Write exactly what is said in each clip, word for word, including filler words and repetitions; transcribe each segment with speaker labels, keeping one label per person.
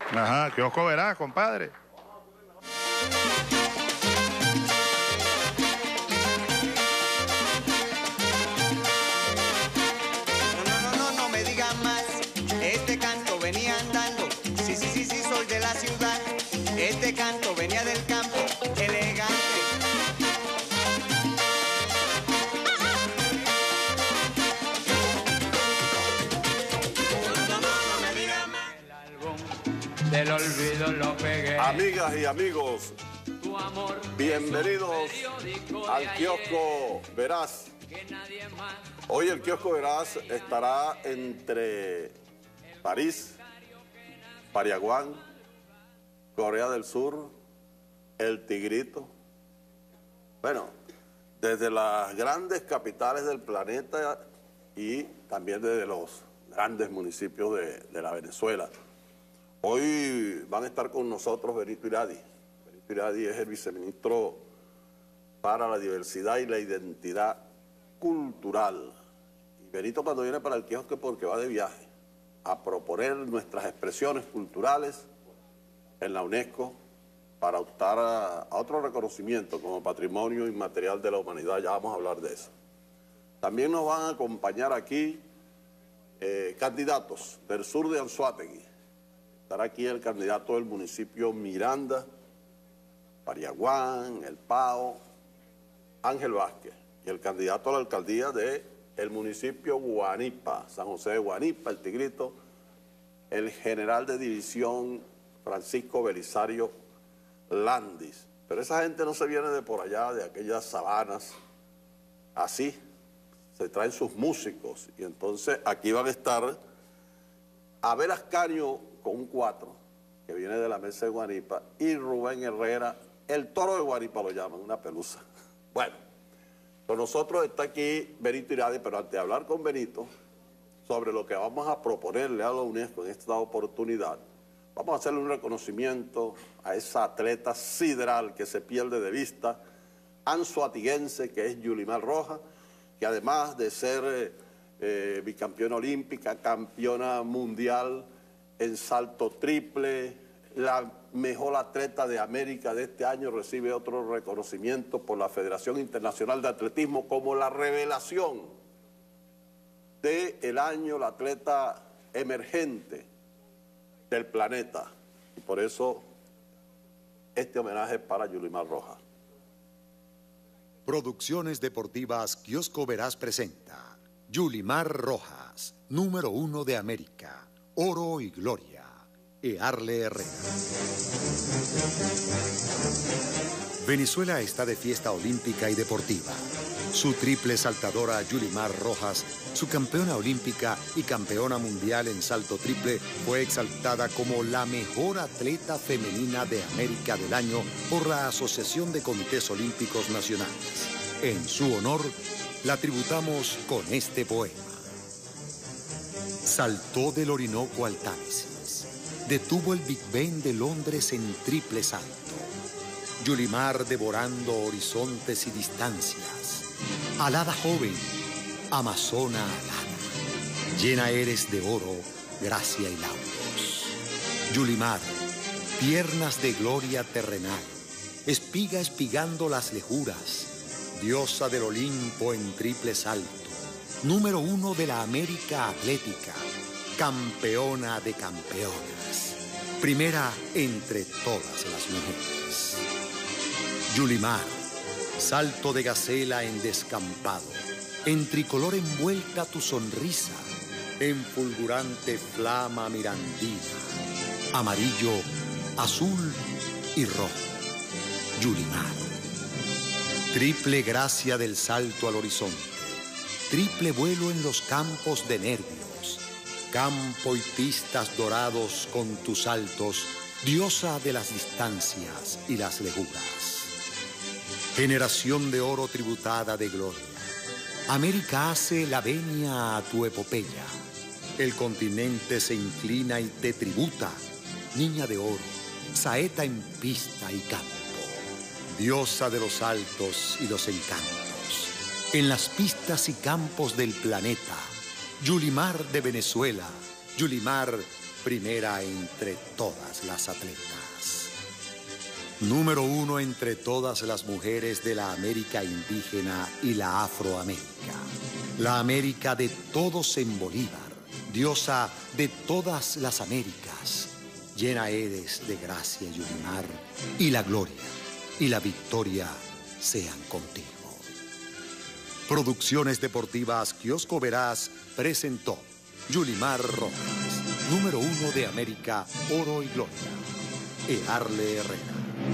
Speaker 1: Ajá, kiosco Verás, compadre.
Speaker 2: No, no, no, no me digan más. Este canto venía andando. Sí, sí, sí, sí, soy de la ciudad. Este canto venía del campo, elegante.
Speaker 3: Del olvido lo pegué.
Speaker 4: Amigas y amigos, bienvenidos al kiosco Verás. Hoy el kiosco Verás estará entre París, Pariaguán, Corea del Sur, El Tigrito. Bueno, desde las grandes capitales del planeta y también desde los grandes municipios de, de la Venezuela. Hoy van a estar con nosotros Benito Iradi. Benito Iradi es el viceministro para la diversidad y la identidad cultural. Y Benito cuando viene para el kiosco es porque va de viaje a proponer nuestras expresiones culturales en la UNESCO para optar a, a otro reconocimiento como patrimonio inmaterial de la humanidad. Ya vamos a hablar de eso. También nos van a acompañar aquí eh, candidatos del sur de Anzoátegui. Estará aquí el candidato del municipio Miranda, Pariaguán, El Pao, Ángel Vázquez, y el candidato a la alcaldía del municipio Guanipa, San José de Guanipa, El Tigrito, el general de división Francisco Belisario Landis. Pero esa gente no se viene de por allá, de aquellas sabanas, así, se traen sus músicos, y entonces aquí van a estar Abel Ascanio con un cuatro, que viene de la mesa de Guanipa, y Rubén Herrera, el toro de Guanipa lo llaman, una pelusa. Bueno, con nosotros está aquí Benito Iradi, pero antes de hablar con Benito sobre lo que vamos a proponerle a la UNESCO en esta oportunidad, vamos a hacerle un reconocimiento a esa atleta sideral que se pierde de vista, anzoatiguense, que es Yulimar Rojas, que además de ser eh, eh, bicampeona olímpica, campeona mundial en salto triple, la mejor atleta de América de este año, recibe otro reconocimiento por la Federación Internacional de Atletismo como la revelación del año, la atleta emergente del planeta. Y por eso este homenaje para Yulimar Rojas.
Speaker 5: Producciones Deportivas Kiosco Verás presenta Yulimar Rojas, número uno de América. Oro y Gloria, Earle Herrera. Venezuela está de fiesta olímpica y deportiva. Su triple saltadora Yulimar Rojas, su campeona olímpica y campeona mundial en salto triple, fue exaltada como la mejor atleta femenina de América del año por la Asociación de Comités Olímpicos Nacionales. En su honor, la tributamos con este poema. Saltó del Orinoco al Támesis, detuvo el Big Ben de Londres en triple salto. Yulimar devorando horizontes y distancias. Alada joven, amazona alada, llena eres de oro, gracia y lauros. Yulimar, piernas de gloria terrenal, espiga espigando las lejuras, diosa del Olimpo en triple salto. Número uno de la América Atlética, campeona de campeonas, primera entre todas las mujeres. Yulimar, salto de gacela en descampado, en tricolor envuelta tu sonrisa, en fulgurante flama mirandina, amarillo, azul y rojo. Yulimar, triple gracia del salto al horizonte, triple vuelo en los campos de nervios, campo y pistas dorados con tus saltos, diosa de las distancias y las lejuras. Generación de oro tributada de gloria, América hace la venia a tu epopeya, el continente se inclina y te tributa, niña de oro, saeta en pista y campo, diosa de los altos y los encantos. En las pistas y campos del planeta, Yulimar de Venezuela, Yulimar primera entre todas las atletas. Número uno entre todas las mujeres de la América indígena y la Afroamérica. La América de todos en Bolívar, diosa de todas las Américas. Llena eres de gracia, Yulimar, y la gloria y la victoria sean contigo. Producciones Deportivas Kiosco Veraz presentó Yulimar Rojas, número uno de América, Oro y Gloria. Earle Herrera.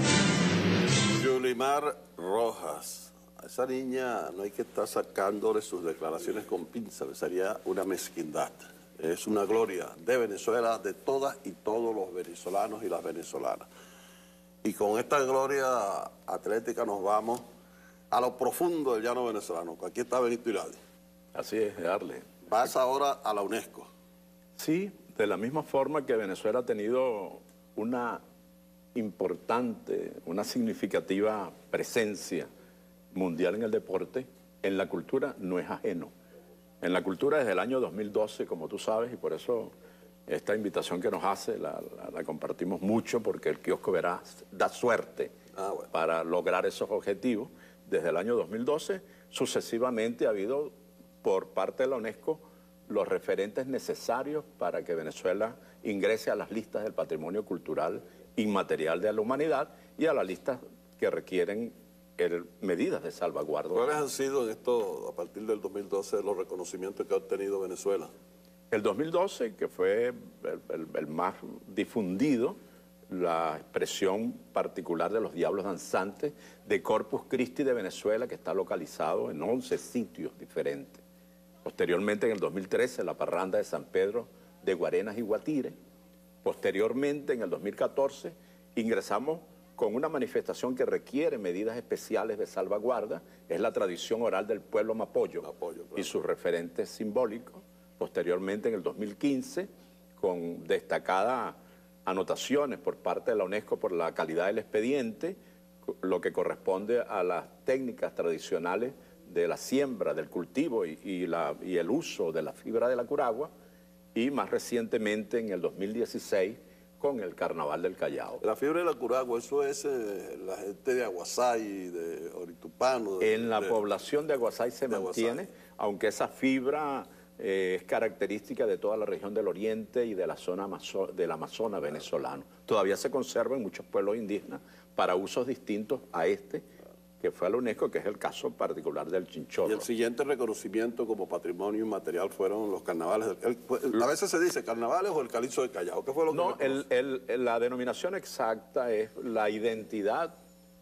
Speaker 4: Yulimar Rojas. A esa niña no hay que estar sacándole sus declaraciones con pinzas, sería una mezquindad. Es una gloria de Venezuela, de todas y todos los venezolanos y las venezolanas. Y con esta gloria atlética nos vamos a lo profundo del llano venezolano. Aquí está Benito Iradi.
Speaker 6: Así es, darle.
Speaker 4: Vas ahora a la UNESCO.
Speaker 6: Sí, de la misma forma que Venezuela ha tenido una importante, una significativa presencia mundial en el deporte, en la cultura no es ajeno. En la cultura desde el año dos mil doce, como tú sabes, y por eso esta invitación que nos hace la, la, la compartimos mucho, porque el Kiosco Veraz da suerte ah, bueno. para lograr esos objetivos. Desde el año dos mil doce, sucesivamente ha habido por parte de la UNESCO los referentes necesarios para que Venezuela ingrese a las listas del patrimonio cultural inmaterial de la humanidad y a las listas que requieren el, medidas de salvaguarda.
Speaker 4: ¿Cuáles han sido en esto, a partir del dos mil doce, los reconocimientos que ha obtenido Venezuela?
Speaker 6: El dos mil doce, que fue el, el, el más difundido, la expresión particular de los Diablos Danzantes de Corpus Christi de Venezuela, que está localizado en once sitios diferentes. Posteriormente, en el dos mil trece, la parranda de San Pedro de Guarenas y Guatire. Posteriormente, en el dos mil catorce, ingresamos con una manifestación que requiere medidas especiales de salvaguarda, es la tradición oral del pueblo Mapoyo, Mapoyo claro. y sus referentes simbólicos. Posteriormente, en el dos mil quince, con destacadas anotaciones por parte de la UNESCO por la calidad del expediente, lo que corresponde a las técnicas tradicionales de la siembra, del cultivo y, y, la, y el uso de la fibra de la curagua, y más recientemente en el dos mil dieciséis con el Carnaval del Callao.
Speaker 4: La fibra de la curagua, eso es eh, la gente de Aguasay, de Oritupano. De,
Speaker 6: en la
Speaker 4: de,
Speaker 6: población de Aguasay se
Speaker 4: de
Speaker 6: mantiene,
Speaker 4: Aguasay.
Speaker 6: Aunque esa fibra eh, es característica de toda la región del Oriente y de la zona Amazo del Amazonas venezolano. Todavía se conserva en muchos pueblos indígenas para usos distintos a este, que fue a la UNESCO, que es el caso particular del chinchorro.
Speaker 4: Y el siguiente reconocimiento como patrimonio inmaterial fueron los carnavales. El, el, a veces se dice carnavales o el calizo de Callao. ¿Qué fue lo que
Speaker 6: No, el, el, la denominación exacta es la identidad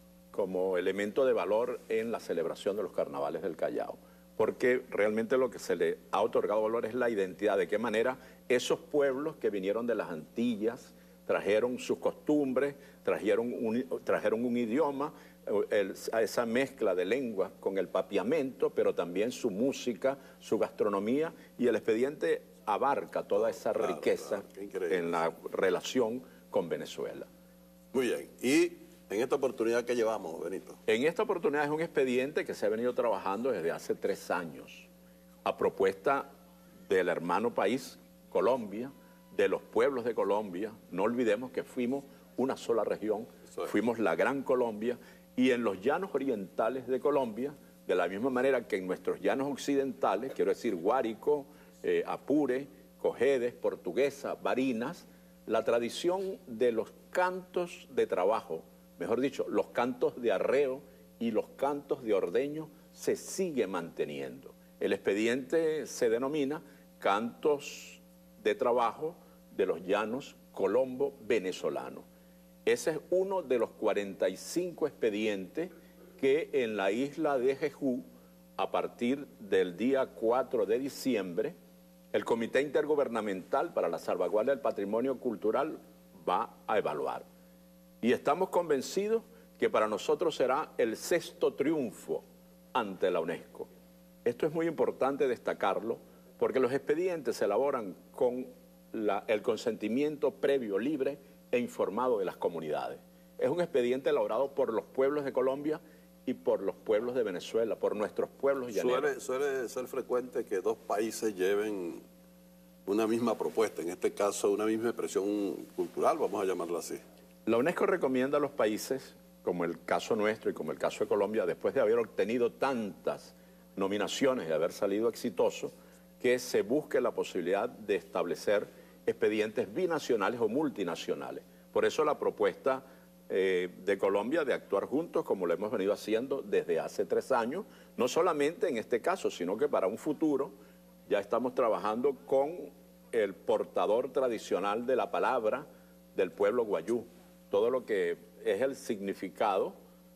Speaker 6: como elemento de valor en la celebración de los carnavales del Callao. Porque realmente lo que se le ha otorgado valor es la identidad, de qué manera esos pueblos que vinieron de las Antillas trajeron sus costumbres, trajeron un, trajeron un idioma, El, esa mezcla de lenguas con el papiamento, pero también su música, su gastronomía, y el expediente abarca toda esa claro, riqueza claro, en la relación con Venezuela.
Speaker 4: Muy bien. ¿Y en esta oportunidad qué llevamos, Benito?
Speaker 6: En esta oportunidad es un expediente que se ha venido trabajando desde hace tres años, a propuesta del hermano país, Colombia, de los pueblos de Colombia. No olvidemos que fuimos una sola región, es. fuimos la Gran Colombia, y en los llanos orientales de Colombia, de la misma manera que en nuestros llanos occidentales, quiero decir Guárico, eh, Apure, Cojedes, Portuguesa, Barinas, la tradición de los cantos de trabajo, mejor dicho, los cantos de arreo y los cantos de ordeño se sigue manteniendo. El expediente se denomina Cantos de Trabajo de los Llanos Colombo Venezolano. Ese es uno de los cuarenta y cinco expedientes que en la isla de Jejú, a partir del día cuatro de diciembre, el Comité Intergubernamental para la Salvaguarda del Patrimonio Cultural va a evaluar. Y estamos convencidos que para nosotros será el sexto triunfo ante la UNESCO. Esto es muy importante destacarlo, porque los expedientes se elaboran con la, el consentimiento previo, libre e informado de las comunidades. Es un expediente elaborado por los pueblos de Colombia y por los pueblos de Venezuela, por nuestros pueblos llaneros.
Speaker 4: Suele, suele ser frecuente que dos países lleven una misma propuesta, en este caso una misma expresión cultural, vamos a llamarla así.
Speaker 6: La UNESCO recomienda a los países, como el caso nuestro y como el caso de Colombia, después de haber obtenido tantas nominaciones y haber salido exitoso, que se busque la posibilidad de establecer expedientes binacionales o multinacionales. Por eso la propuesta eh, de Colombia de actuar juntos, como lo hemos venido haciendo desde hace tres años, no solamente en este caso, sino que para un futuro ya estamos trabajando con el portador tradicional de la palabra del pueblo guayú, todo lo que es el significado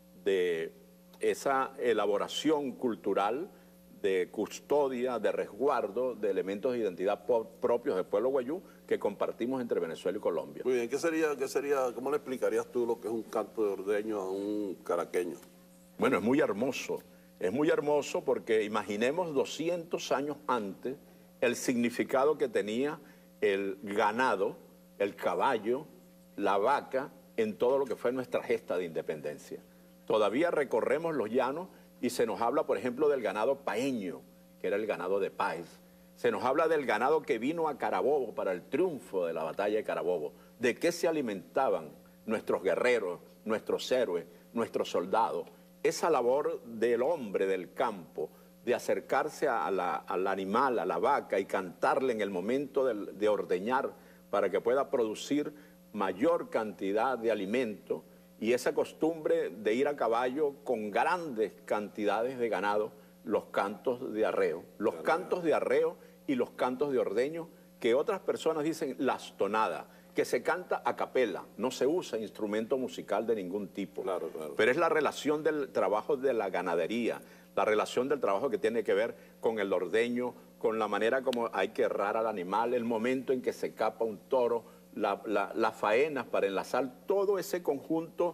Speaker 6: de esa elaboración cultural de custodia, de resguardo de elementos de identidad propios del pueblo guayú que compartimos entre Venezuela y Colombia.
Speaker 4: Muy bien, ¿qué sería, qué sería, cómo le explicarías tú lo que es un canto de ordeño a un caraqueño?
Speaker 6: Bueno, es muy hermoso, es muy hermoso porque imaginemos doscientos años antes el significado que tenía el ganado, el caballo, la vaca, en todo lo que fue nuestra gesta de independencia. Todavía recorremos los llanos y se nos habla, por ejemplo, del ganado paeño, que era el ganado de Páez. Se nos habla del ganado que vino a Carabobo para el triunfo de la batalla de Carabobo. ¿De qué se alimentaban nuestros guerreros, nuestros héroes, nuestros soldados? Esa labor del hombre del campo, de acercarse a la, al animal, a la vaca, y cantarle en el momento de, de ordeñar para que pueda producir mayor cantidad de alimento, y esa costumbre de ir a caballo con grandes cantidades de ganado, los cantos de arreo, los cantos de arreo y los cantos de ordeño, que otras personas dicen las tonadas, que se canta a capela, no se usa instrumento musical de ningún tipo.
Speaker 4: Claro, claro.
Speaker 6: Pero es la relación del trabajo de la ganadería, la relación del trabajo que tiene que ver con el ordeño, con la manera como hay que herrar al animal, el momento en que se capa un toro, La, la, las faenas para enlazar todo ese conjunto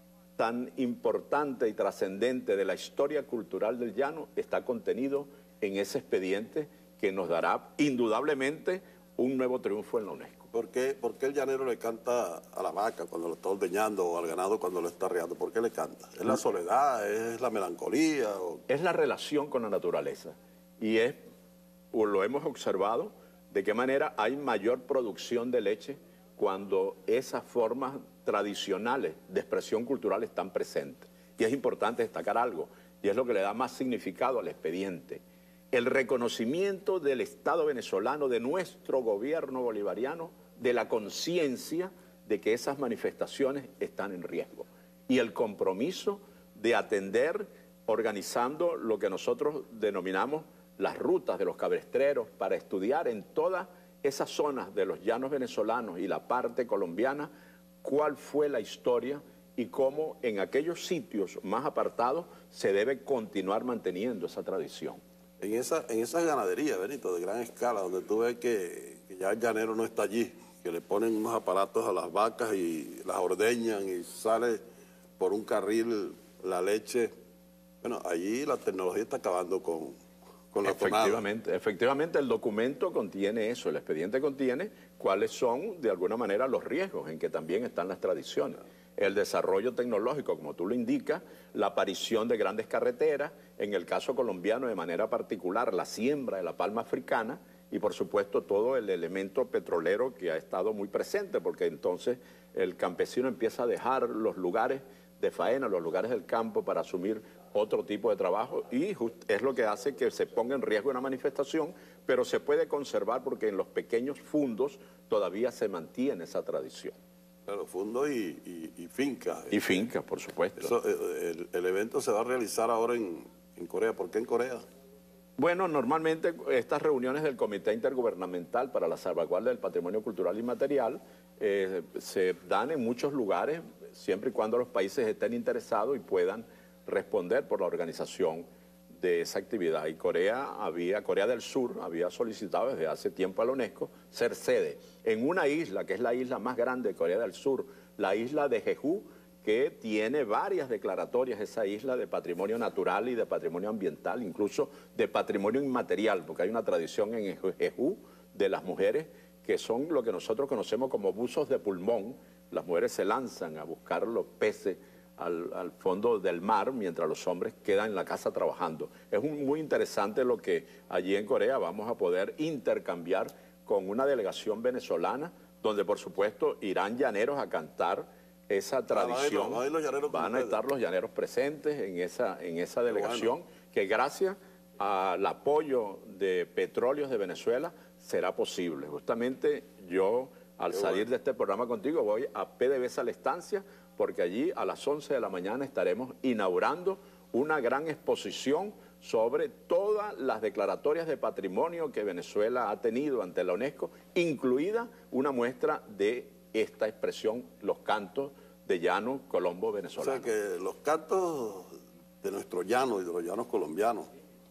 Speaker 6: tan importante y trascendente de la historia cultural del llano está contenido en ese expediente que nos dará indudablemente un nuevo triunfo en la UNESCO.
Speaker 4: ¿Por qué, por qué el llanero le canta a la vaca cuando lo está ordeñando o al ganado cuando lo está arreando? ¿Por qué le canta? ¿Es la soledad? ¿Es la melancolía? O...
Speaker 6: Es la relación con la naturaleza y es, o lo hemos observado, de qué manera hay mayor producción de leche cuando esas formas tradicionales de expresión cultural están presentes. Y es importante destacar algo, y es lo que le da más significado al expediente. El reconocimiento del Estado venezolano, de nuestro gobierno bolivariano, de la conciencia de que esas manifestaciones están en riesgo. Y el compromiso de atender organizando lo que nosotros denominamos las rutas de los cabrestreros para estudiar en todas esas zonas de los llanos venezolanos y la parte colombiana, cuál fue la historia y cómo en aquellos sitios más apartados se debe continuar manteniendo esa tradición.
Speaker 4: En esa, en esas ganaderías, Benito, de gran escala, donde tú ves que, que ya el llanero no está allí, que le ponen unos aparatos a las vacas y las ordeñan y sale por un carril la leche, bueno, allí la tecnología está acabando con... Con la
Speaker 6: efectivamente, tonada. efectivamente el documento contiene eso, el expediente contiene cuáles son de alguna manera los riesgos en que también están las tradiciones. El desarrollo tecnológico, como tú lo indicas, la aparición de grandes carreteras, en el caso colombiano de manera particular la siembra de la palma africana y por supuesto todo el elemento petrolero que ha estado muy presente, porque entonces el campesino empieza a dejar los lugares de faena, los lugares del campo para asumir otro tipo de trabajo y es lo que hace que se ponga en riesgo una manifestación, pero se puede conservar porque en los pequeños fundos todavía se mantiene esa tradición.
Speaker 4: Claro, fundos y, y, y fincas.
Speaker 6: Y fincas, por supuesto.
Speaker 4: Eso, el, el evento se va a realizar ahora en, en Corea. ¿Por qué en Corea?
Speaker 6: Bueno, normalmente estas reuniones del Comité Intergubernamental para la Salvaguarda del Patrimonio Cultural Inmaterial eh, se dan en muchos lugares, siempre y cuando los países estén interesados y puedan responder por la organización de esa actividad. Y Corea, había, Corea del Sur había solicitado desde hace tiempo a la UNESCO ser sede en una isla, que es la isla más grande de Corea del Sur, la isla de Jeju, que tiene varias declaratorias, esa isla de patrimonio natural y de patrimonio ambiental, incluso de patrimonio inmaterial, porque hay una tradición en Jeju de las mujeres que son lo que nosotros conocemos como buzos de pulmón. Las mujeres se lanzan a buscar los peces Al, al fondo del mar, mientras los hombres quedan en la casa trabajando. Es un, muy interesante lo que allí en Corea vamos a poder intercambiar con una delegación venezolana, donde por supuesto irán llaneros a cantar esa tradición.
Speaker 4: Ah, van a ir los llaneros
Speaker 6: van a estar los llaneros presentes en esa, en esa delegación, bueno, que gracias al apoyo de Petróleos de Venezuela será posible. Justamente yo, al Qué salir bueno. de este programa contigo, voy a PDVSA La Estancia, porque allí a las once de la mañana estaremos inaugurando una gran exposición sobre todas las declaratorias de patrimonio que Venezuela ha tenido ante la UNESCO, incluida una muestra de esta expresión, los cantos de llano colombo venezolano.
Speaker 4: O sea que los cantos de nuestro llano y de los llanos colombianos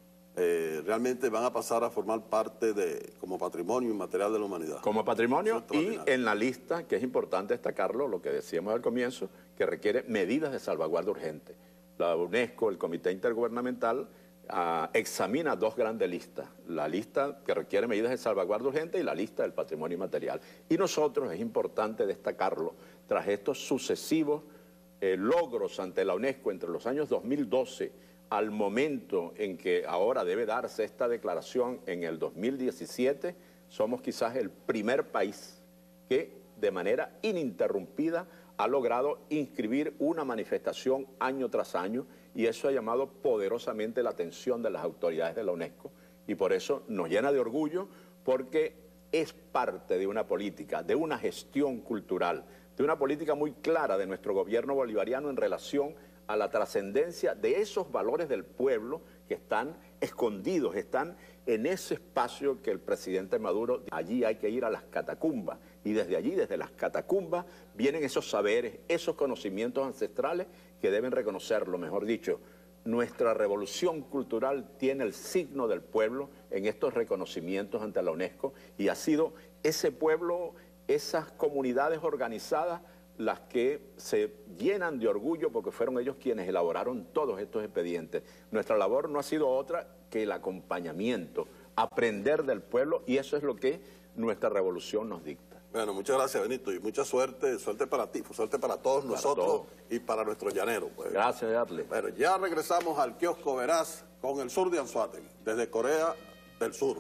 Speaker 4: eh, realmente van a pasar a formar parte de como patrimonio inmaterial de la humanidad.
Speaker 6: Como patrimonio y en la lista, que es importante destacarlo, lo que decíamos al comienzo, que requiere medidas de salvaguardia urgente. La UNESCO, el Comité Intergubernamental, Uh, examina dos grandes listas, la lista que requiere medidas de salvaguardia urgente y la lista del patrimonio inmaterial. Y nosotros, es importante destacarlo, tras estos sucesivos eh, logros ante la UNESCO entre los años dos mil doce al momento en que ahora debe darse esta declaración en el dos mil diecisiete, somos quizás el primer país que de manera ininterrumpida ha logrado inscribir una manifestación año tras año, y eso ha llamado poderosamente la atención de las autoridades de la UNESCO, y por eso nos llena de orgullo, porque es parte de una política, de una gestión cultural, de una política muy clara de nuestro gobierno bolivariano en relación a la trascendencia de esos valores del pueblo que están escondidos, están en ese espacio que el presidente Maduro, allí hay que ir a las catacumbas, y desde allí, desde las catacumbas, vienen esos saberes, esos conocimientos ancestrales que deben reconocerlo. Mejor dicho, nuestra revolución cultural tiene el signo del pueblo en estos reconocimientos ante la UNESCO, y ha sido ese pueblo, esas comunidades organizadas, las que se llenan de orgullo porque fueron ellos quienes elaboraron todos estos expedientes. Nuestra labor no ha sido otra que el acompañamiento, aprender del pueblo, y eso es lo que nuestra revolución nos dicta.
Speaker 4: Bueno, muchas gracias, Benito, y mucha suerte, suerte para ti, suerte para todos para nosotros todos. Y para nuestros llaneros. Pues.
Speaker 6: Gracias, Arle.
Speaker 4: Bueno, ya regresamos al kiosco Veraz con el sur de Anzoátegui, desde Corea del Sur.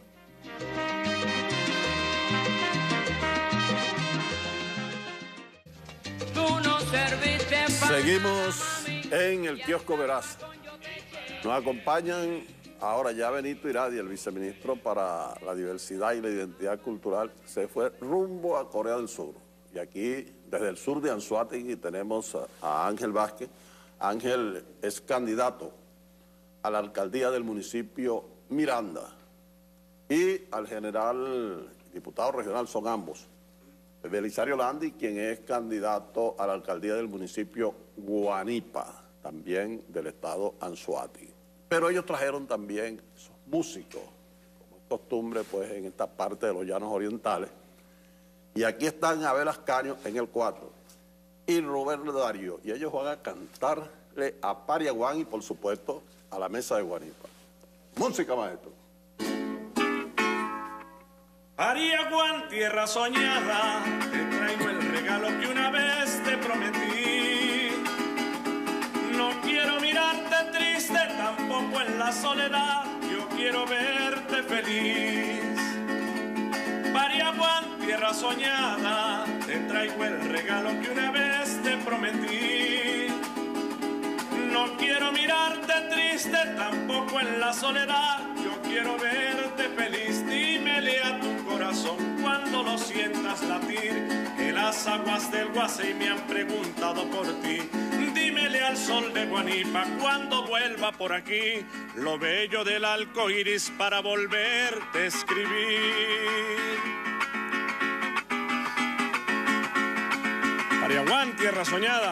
Speaker 4: Seguimos en el kiosco Veraz. Nos acompañan ahora ya Benito Iradi, el viceministro para la diversidad y la identidad cultural. Se fue rumbo a Corea del Sur. Y aquí, desde el sur de Anzoátegui, tenemos a, a Ángel Vázquez. Ángel es candidato a la alcaldía del municipio Miranda. Y al general, diputado regional, son ambos. Belisario Landi, quien es candidato a la alcaldía del municipio Guanipa, también del estado Anzoátegui. Pero ellos trajeron también esos músicos, como es costumbre pues en esta parte de los llanos orientales. Y aquí están Abel Ascanio en el cuatro y Rubén Darío, y ellos van a cantarle a Pariaguán y por supuesto a la mesa de Guanipa. Música, maestro.
Speaker 7: Pariaguán, tierra soñada, te traigo el regalo que una vez te prometí. No quiero mirarte triste, tampoco en la soledad, yo quiero verte feliz. Pariaguán, tierra soñada, te traigo el regalo que una vez te prometí. No quiero mirarte triste, tampoco en la soledad, yo quiero verte feliz. Dímele a tu corazón cuando lo sientas latir, que las aguas del Guasey me han preguntado por ti. Dímele al sol de Guanipa cuando vuelva por aquí, lo bello del arco iris para volverte a escribir. Pariaguán, tierra soñada,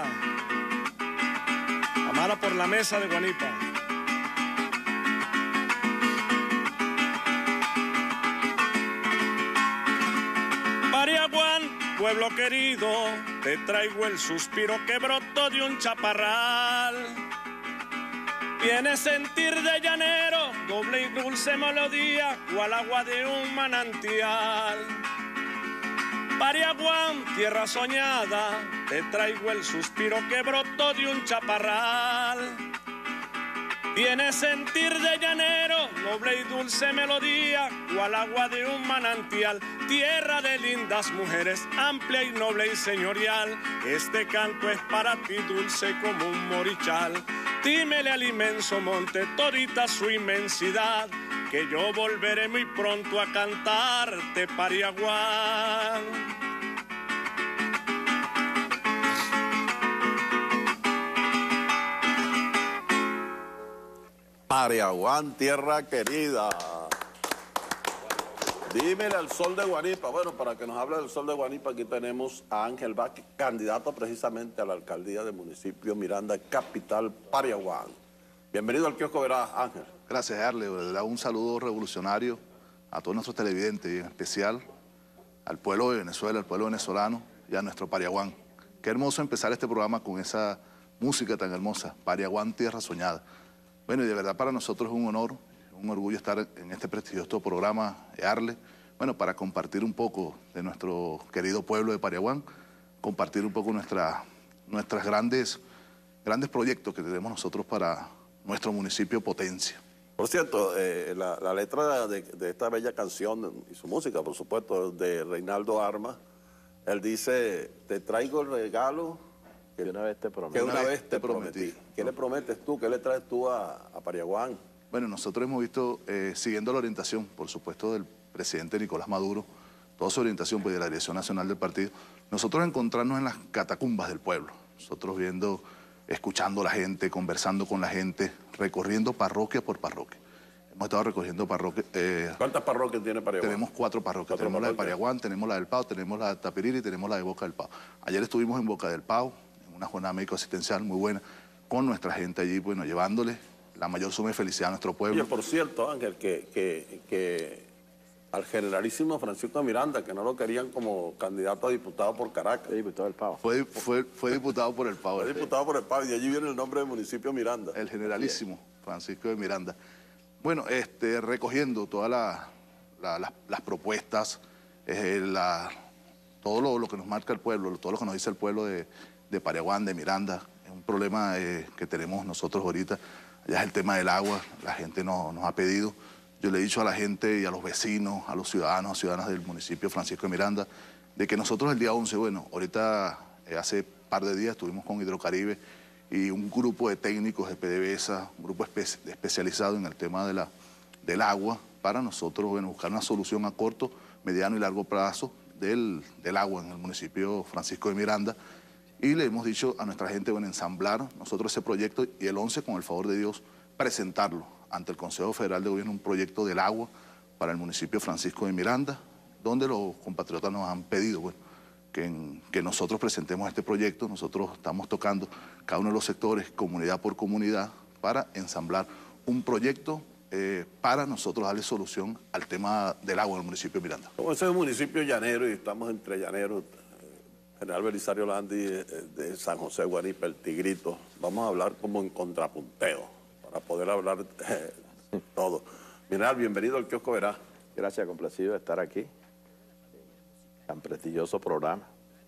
Speaker 7: amada por la mesa de Guanipa. Pariaguán, pueblo querido, te traigo el suspiro que brotó de un chaparral. Tiene sentir de llanero, doble y dulce melodía, cual agua de un manantial. Pariaguán, tierra soñada, te traigo el suspiro que brotó de un chaparral. Tiene sentir de llanero, noble y dulce melodía, cual agua de un manantial, tierra de lindas mujeres, amplia y noble y señorial. Este canto es para ti dulce como un morichal. Dímele al inmenso monte todita su inmensidad, que yo volveré muy pronto a cantarte Pariaguán.
Speaker 4: Pariaguán, tierra querida. Dímele al sol de Guanipa. Bueno, para que nos hable del sol de Guanipa, aquí tenemos a Ángel Vázquez, candidato precisamente a la alcaldía del municipio Miranda, capital Pariaguán. Bienvenido al Kiosco Verás, Ángel.
Speaker 8: Gracias, Arle. Le da un saludo revolucionario a todos nuestros televidentes y en especial al pueblo de Venezuela, al pueblo venezolano y a nuestro Pariaguán. Qué hermoso empezar este programa con esa música tan hermosa, Pariaguán, tierra soñada. Bueno, y de verdad para nosotros es un honor, un orgullo estar en este prestigioso programa, Arle, bueno, para compartir un poco de nuestro querido pueblo de Pariaguán, compartir un poco nuestra, nuestras grandes, grandes proyectos que tenemos nosotros para nuestro municipio Potencia.
Speaker 4: Por cierto, eh, la, la letra de, de esta bella canción y su música, por supuesto, de Reinaldo Armas, él dice, te traigo el regalo
Speaker 6: que una vez te prometí.
Speaker 4: Que una vez te prometí. ¿Qué le prometes tú? ¿Qué le traes tú a, a Pariaguán?
Speaker 8: Bueno, nosotros hemos visto, eh, siguiendo la orientación, por supuesto, del presidente Nicolás Maduro, toda su orientación pues, de la Dirección Nacional del Partido, nosotros encontrarnos en las catacumbas del pueblo, nosotros viendo, escuchando a la gente, conversando con la gente, recorriendo parroquia por parroquia. Hemos estado recorriendo parroquias. Eh,
Speaker 4: ¿Cuántas parroquias tiene Pariaguán?
Speaker 8: Tenemos cuatro parroquias.
Speaker 4: ¿Cuatro
Speaker 8: tenemos
Speaker 4: parroquias?
Speaker 8: La de Pariaguán, tenemos la del Pao, tenemos la de Tapiriri y tenemos la de Boca del Pao. Ayer estuvimos en Boca del Pao, en una jornada médico-asistencial muy buena, con nuestra gente allí, bueno, llevándole la mayor suma de felicidad a nuestro pueblo.
Speaker 4: Oye, por cierto, Ángel, que, que, que al generalísimo Francisco Miranda, que no lo querían como candidato a diputado por Caracas.
Speaker 6: Sí, diputado del Pao.
Speaker 8: Fue, fue, fue diputado por el Pao.
Speaker 4: Fue diputado por el Pao y de allí viene el nombre del municipio Miranda.
Speaker 8: El generalísimo Francisco de Miranda. Bueno, este, recogiendo todas la, la, la, las propuestas, eh, la, todo lo, lo que nos marca el pueblo, todo lo que nos dice el pueblo de, de Pariaguán, de Miranda, es un problema eh, que tenemos nosotros ahorita. Ya es el tema del agua, la gente no, nos ha pedido. Yo le he dicho a la gente y a los vecinos, a los ciudadanos, ciudadanas del municipio Francisco de Miranda, de que nosotros el día once, bueno, ahorita eh, hace par de días estuvimos con Hidrocaribe y un grupo de técnicos de PDVSA, un grupo espe especializado en el tema de la, del agua, para nosotros, bueno, buscar una solución a corto, mediano y largo plazo del, del agua en el municipio Francisco de Miranda. Y le hemos dicho a nuestra gente, bueno, ensamblar nosotros ese proyecto y el once, con el favor de Dios, presentarlo ante el Consejo Federal de Gobierno, un proyecto del agua para el municipio Francisco de Miranda, donde los compatriotas nos han pedido, bueno, que, en, que nosotros presentemos este proyecto. Nosotros estamos tocando cada uno de los sectores, comunidad por comunidad, para ensamblar un proyecto eh, para nosotros darle solución al tema del agua en el municipio de Miranda.
Speaker 4: Como ese es un municipio llanero y estamos entre llaneros, General Belisario Landi de, de San José Guanipa, el Tigrito, vamos a hablar como en contrapunteo, para poder hablar eh, todo. General, bienvenido al Kiosco Verás.
Speaker 6: Gracias, complacido de estar aquí. Tan prestigioso programa.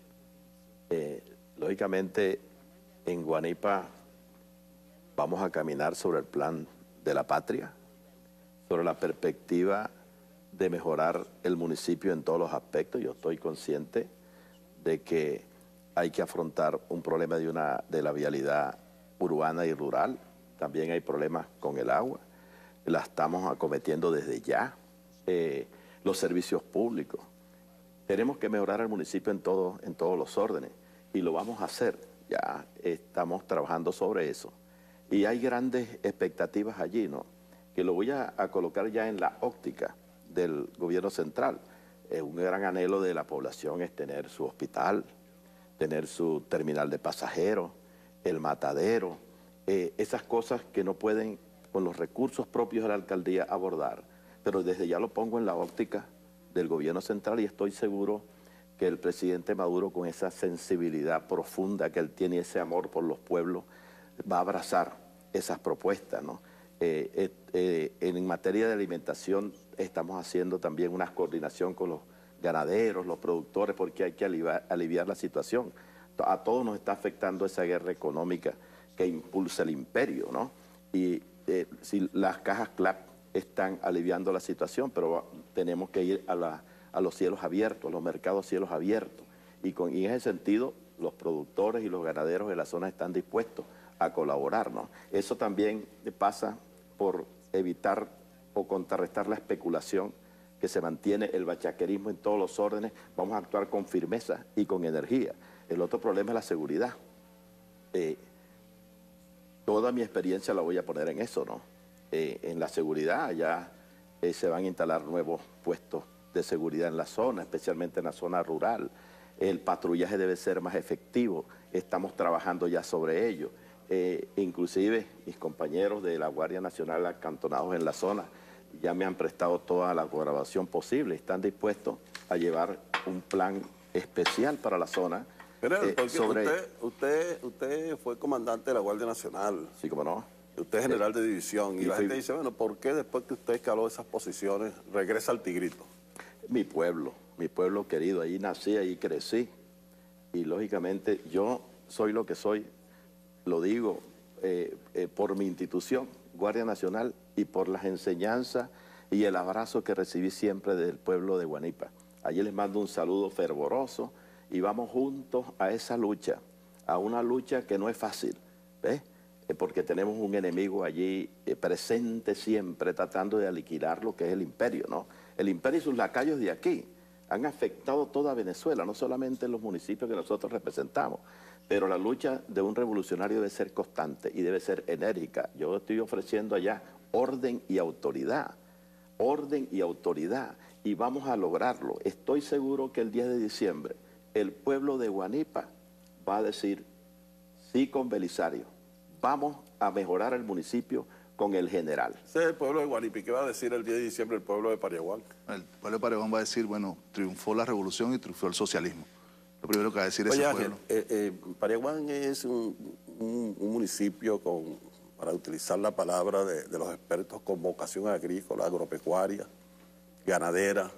Speaker 6: Eh, lógicamente, en Guanipa vamos a caminar sobre el plan de la patria, sobre la perspectiva de mejorar el municipio en todos los aspectos. Yo estoy consciente de que hay que afrontar un problema de, una, de la vialidad urbana y rural. También hay problemas con el agua. La estamos acometiendo desde ya. Eh, los servicios públicos. Tenemos que mejorar el municipio en, todo, en todos los órdenes y lo vamos a hacer. Ya estamos trabajando sobre eso. Y hay grandes expectativas allí, ¿no? Que lo voy a, a colocar ya en la óptica del gobierno central. Eh, un gran anhelo de la población es tener su hospital, tener su terminal de pasajeros, el matadero, eh, esas cosas que no pueden con los recursos propios de la alcaldía abordar. Pero desde ya lo pongo en la óptica del gobierno central y estoy seguro que el presidente Maduro, con esa sensibilidad profunda que él tiene y ese amor por los pueblos, va a abrazar esas propuestas, ¿no? Eh, eh, eh, en materia de alimentación estamos haciendo también una coordinación con los ganaderos, los productores, porque hay que aliviar, aliviar la situación. A todos nos está afectando esa guerra económica que impulsa el imperio, ¿no? Y eh, si las cajas C L A P están aliviando la situación, pero tenemos que ir a, la, a los cielos abiertos, a los mercados cielos abiertos. Y, con, y en ese sentido, los productores y los ganaderos de la zona están dispuestos a colaborar, ¿no? Eso también pasa por evitar o contrarrestar la especulación que se mantiene, el bachaquerismo en todos los órdenes. Vamos a actuar con firmeza y con energía. El otro problema es la seguridad. Eh, toda mi experiencia la voy a poner en eso, ¿no? Eh, en la seguridad ya eh, se van a instalar nuevos puestos de seguridad en la zona, especialmente en la zona rural. El patrullaje debe ser más efectivo, estamos trabajando ya sobre ello. Eh, inclusive mis compañeros de la Guardia Nacional acantonados en la zona ya me han prestado toda la colaboración posible, están dispuestos a llevar un plan especial para la zona.
Speaker 4: Pero,
Speaker 6: eh,
Speaker 4: porque
Speaker 6: sobre...
Speaker 4: usted, usted, usted fue comandante de la Guardia Nacional.
Speaker 6: Sí, cómo no.
Speaker 4: Usted es general de división. Y,
Speaker 6: y
Speaker 4: la
Speaker 6: fui...
Speaker 4: gente dice, bueno, ¿por qué después que usted escaló esas posiciones regresa al Tigrito?
Speaker 6: Mi pueblo, mi pueblo querido, ahí nací, ahí crecí. Y lógicamente yo soy lo que soy, lo digo eh, eh, por mi institución, Guardia Nacional, y por las enseñanzas y el abrazo que recibí siempre del pueblo de Guanipa. Allí les mando un saludo fervoroso y vamos juntos a esa lucha, a una lucha que no es fácil, ¿ves? Eh, porque tenemos un enemigo allí eh, presente siempre tratando de aniquilar lo que es el imperio, ¿no? El imperio y sus lacayos de aquí han afectado toda Venezuela, no solamente en los municipios que nosotros representamos, pero la lucha de un revolucionario debe ser constante y debe ser enérgica. Yo estoy ofreciendo allá orden y autoridad, orden y autoridad, y vamos a lograrlo. Estoy seguro que el diez de diciembre el pueblo de Guanipa va a decir sí con Belisario, vamos a mejorar el municipio con el general.
Speaker 4: Ese es el pueblo de Guanipa. ¿Qué va a decir el diez de diciembre el pueblo de Pariaguán?
Speaker 8: El pueblo de Pariaguán va a decir, bueno, triunfó la revolución y triunfó el socialismo. Lo primero que va a decir
Speaker 4: Oye,
Speaker 8: ese
Speaker 4: Ángel,
Speaker 8: pueblo.
Speaker 4: eh, eh, Pariaguán es un, un, un municipio con, para utilizar la palabra de, de los expertos, con vocación agrícola, agropecuaria, ganadera.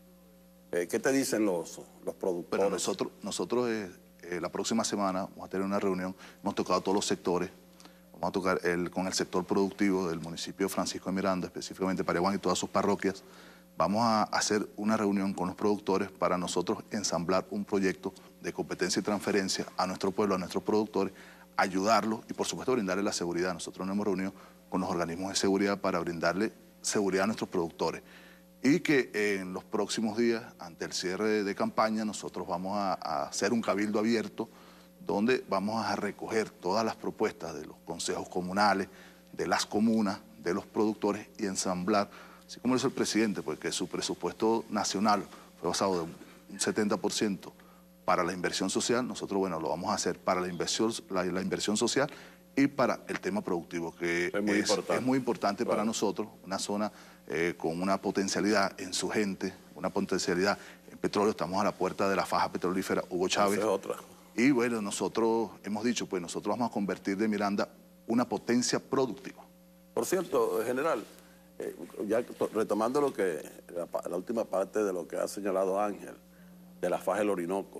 Speaker 4: Eh, ¿Qué te dicen los, los productores?
Speaker 8: Bueno, nosotros, nosotros eh, eh, la próxima semana vamos a tener una reunión, hemos tocado todos los sectores, vamos a tocar el, con el sector productivo del municipio de Francisco de Miranda, específicamente Pariaguán y todas sus parroquias. Vamos a hacer una reunión con los productores para nosotros ensamblar un proyecto de competencia y transferencia a nuestro pueblo, a nuestros productores, ayudarlos y por supuesto brindarle la seguridad. Nosotros nos hemos reunido con los organismos de seguridad para brindarle seguridad a nuestros productores. Y que en los próximos días, ante el cierre de campaña, nosotros vamos a, a hacer un cabildo abierto donde vamos a recoger todas las propuestas de los consejos comunales, de las comunas, de los productores y ensamblar, así como lo hizo el presidente, porque su presupuesto nacional fue basado de un setenta por ciento para la inversión social, nosotros, bueno, lo vamos a hacer para la inversión, la, la inversión social y para el tema productivo, que
Speaker 4: es muy
Speaker 8: es,
Speaker 4: importante,
Speaker 8: es muy importante
Speaker 4: claro.
Speaker 8: para nosotros, una zona eh, con una potencialidad en su gente, una potencialidad en petróleo. Estamos a la puerta de la faja petrolífera Hugo Chávez.
Speaker 4: Esa es otra.
Speaker 8: Y bueno, nosotros hemos dicho, pues nosotros vamos a convertir de Miranda una potencia productiva.
Speaker 4: Por cierto, general, eh, ya retomando lo que la, la última parte de lo que ha señalado Ángel, de la faja del Orinoco,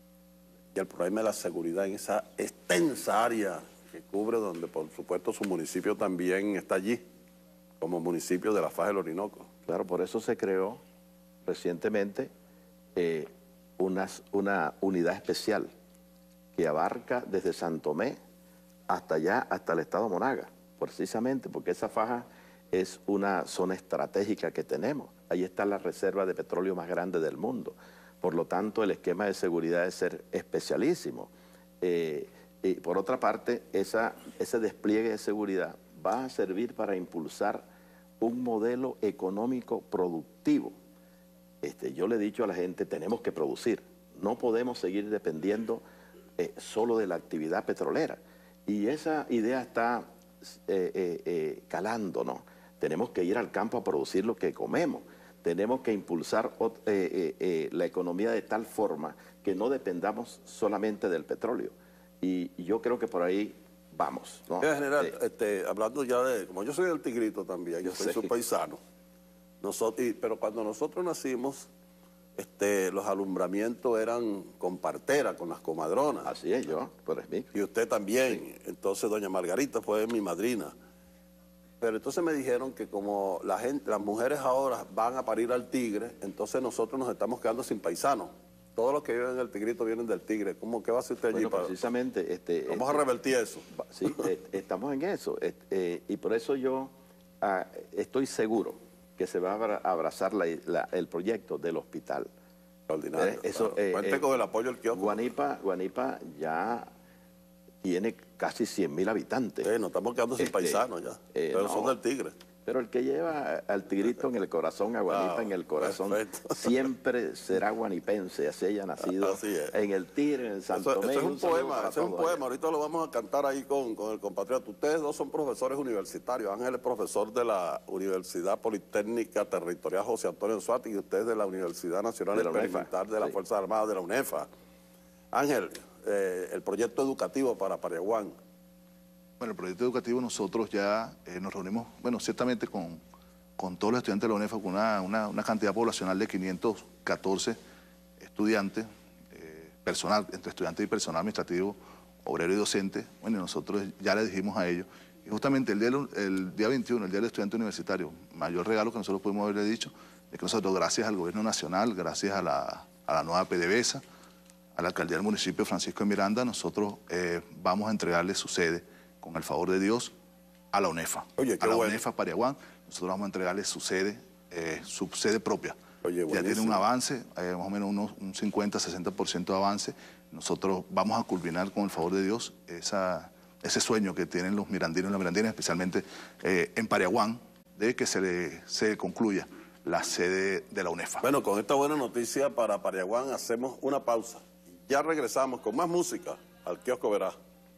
Speaker 4: y el problema de la seguridad en esa extensa área que cubre, donde por supuesto su municipio también está allí, como municipio de la faja del Orinoco.
Speaker 6: Claro, por eso se creó recientemente eh, una, una unidad especial que abarca desde San Tomé hasta allá, hasta el estado Monaga, precisamente porque esa faja es una zona estratégica que tenemos. Ahí está la reserva de petróleo más grande del mundo. Por lo tanto, el esquema de seguridad debe ser especialísimo. Eh, y por otra parte, esa, ese despliegue de seguridad va a servir para impulsar un modelo económico productivo. Este, yo le he dicho a la gente, tenemos que producir. No podemos seguir dependiendo eh, solo de la actividad petrolera. Y esa idea está eh, eh, eh, calando, ¿no? Tenemos que ir al campo a producir lo que comemos. Tenemos que impulsar eh, eh, eh, la economía de tal forma que no dependamos solamente del petróleo. Y, y yo creo que por ahí vamos, ¿no?
Speaker 4: Mira, general,
Speaker 6: Eh,
Speaker 4: este, hablando ya de, como yo soy del Tigrito también, yo,
Speaker 6: Yo
Speaker 4: soy
Speaker 6: sé.
Speaker 4: su paisano, nosotros, y, pero cuando nosotros nacimos, este, los alumbramientos eran con partera, con las comadronas.
Speaker 6: así es yo, por el micro.
Speaker 4: Y usted también. Entonces, doña Margarita fue mi madrina. Pero entonces me dijeron que como la gente, las mujeres ahora van a parir al tigre, entonces nosotros nos estamos quedando sin paisanos. Todos los que viven en el Tigrito vienen del Tigre. ¿Cómo, ¿Qué va a hacer usted allí?
Speaker 9: Bueno,
Speaker 4: para,
Speaker 9: precisamente... Este,
Speaker 4: vamos
Speaker 9: este,
Speaker 4: a revertir eso.
Speaker 9: Sí, estamos en eso. Eh, y por eso yo ah, estoy seguro que se va a abrazar la, la, el proyecto del hospital.
Speaker 4: Extraordinario.
Speaker 9: Eh, eso,
Speaker 4: claro.
Speaker 9: eh,
Speaker 4: Cuente
Speaker 9: eh,
Speaker 4: con el apoyo del kiosco.
Speaker 9: Guanipa, Guanipa ya tiene casi cien mil habitantes.
Speaker 4: Eh, nos estamos quedando sin
Speaker 9: Este,
Speaker 4: paisanos ya.
Speaker 9: eh,
Speaker 4: pero
Speaker 9: no.
Speaker 4: son del Tigre.
Speaker 9: Pero el que lleva al Tigrito en el corazón, a Guanipa
Speaker 4: Ah,
Speaker 9: en el corazón,
Speaker 4: perfecto.
Speaker 9: siempre será guanipense, así haya nacido
Speaker 4: Así es.
Speaker 9: en el Tigre, en el Santo
Speaker 4: Eso,
Speaker 9: Tomé.
Speaker 4: eso es un
Speaker 9: un saludo
Speaker 4: poema,
Speaker 9: para
Speaker 4: eso es un
Speaker 9: todos
Speaker 4: poema.
Speaker 9: allá.
Speaker 4: Ahorita lo vamos a cantar ahí con, con el compatriota. Ustedes dos son profesores universitarios. Ángel es profesor de la Universidad Politécnica Territorial José Antonio Anzoátegui y usted de la Universidad Nacional
Speaker 9: De la UNEFA,
Speaker 4: Experimental de las
Speaker 9: sí.
Speaker 4: Fuerzas Armadas de la UNEFA. Ángel, eh, el proyecto educativo para Pariaguán.
Speaker 8: Bueno, el proyecto educativo nosotros ya eh, nos reunimos, bueno, ciertamente con, con todos los estudiantes de la UNEFA, con una, una, una cantidad poblacional de quinientos catorce estudiantes, eh, personal, entre estudiantes y personal administrativo, obrero y docente. Bueno, y nosotros ya le dijimos a ellos, y justamente el día, el día veintiuno, el día del estudiante universitario, mayor regalo que nosotros pudimos haberle dicho, es que nosotros, gracias al gobierno nacional, gracias a la, a la nueva PDVSA, a la alcaldía del municipio Francisco de Miranda, nosotros eh, vamos a entregarle su sede, con el favor de Dios, a la UNEFA.
Speaker 4: Oye, qué
Speaker 8: a la
Speaker 4: bueno.
Speaker 8: UNEFA Pariaguán, nosotros vamos a entregarle su sede, eh, su sede propia.
Speaker 4: Oye,
Speaker 8: ya tiene
Speaker 4: buenísimo.
Speaker 8: un avance, eh, más o menos unos, un cincuenta, sesenta por ciento de avance. Nosotros vamos a culminar, con el favor de Dios, esa, ese sueño que tienen los mirandinos y las mirandinas, especialmente eh, en Pariaguán, de que se, le, se concluya la sede de la UNEFA.
Speaker 4: Bueno, con esta buena noticia para Pariaguán hacemos una pausa. Ya regresamos con más música al Kiosco Verá.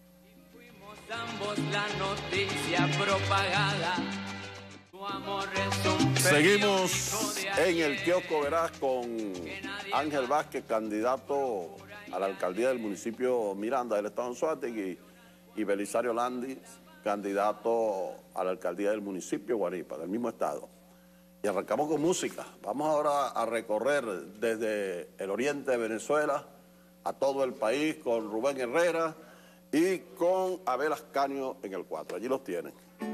Speaker 3: Ambos la noticia propagada. Tu amor es un
Speaker 4: Seguimos
Speaker 3: periódico
Speaker 4: en
Speaker 3: de
Speaker 4: el
Speaker 3: ayer.
Speaker 4: Kiosco Verás con Ángel Vázquez, candidato a la alcaldía del municipio Miranda del estado de Anzoátegui, y Belisario Landis, candidato a la alcaldía del municipio Guanipa, del mismo estado. Y arrancamos con música. Vamos ahora a recorrer desde el oriente de Venezuela a todo el país con Rubén Herrera y con Abel Ascanio en el cuatro. Allí los tienen.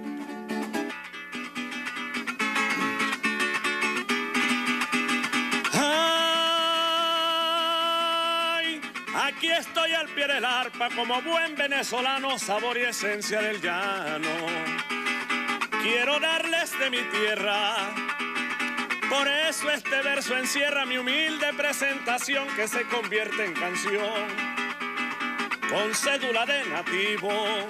Speaker 7: Ay, aquí estoy al pie del arpa como buen venezolano, sabor y esencia del llano. Quiero darles de mi tierra, por eso este verso encierra mi humilde presentación que se convierte en canción. Con cédula de nativo,